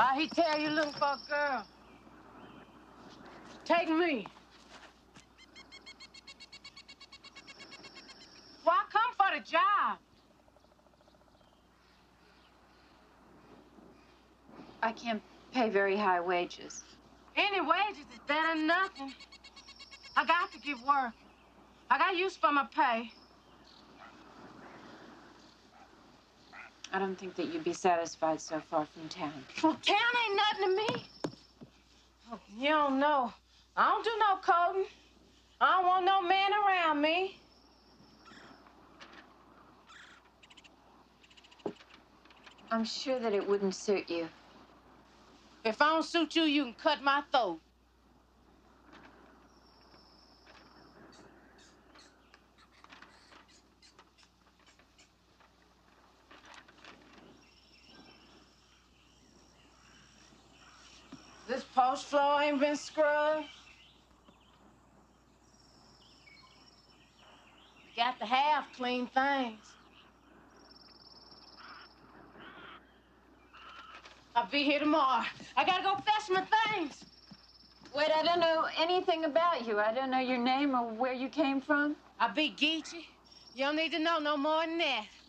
He tell you looking for a girl. Take me. Well, I come for the job. I can't pay very high wages. Any wages is better than nothing. I got to get work. I got use for my pay. I don't think that you'd be satisfied so far from town. Well, town ain't nothing to me. Oh, you don't know. I don't do no coding. I don't want no man around me. I'm sure that it wouldn't suit you. If I don't suit you, you can cut my throat. This post floor ain't been scrubbed. You got to have clean things. I'll be here tomorrow. I gotta go fetch my things. Wait, I don't know anything about you. I don't know your name or where you came from. I'll be Geechee. You don't need to know no more than that.